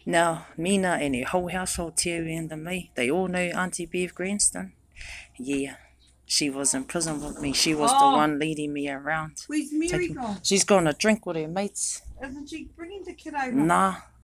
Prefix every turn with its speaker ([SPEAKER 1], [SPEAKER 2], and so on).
[SPEAKER 1] Now, Mina and her whole household, Terry and me, they all know Auntie Bev Granston. Yeah, she was in prison with me. She was the one leading me around.
[SPEAKER 2] Where's Mary gone?
[SPEAKER 1] She's gone to drink with her mates.
[SPEAKER 2] Isn't she bringing the kid over?
[SPEAKER 1] Nah,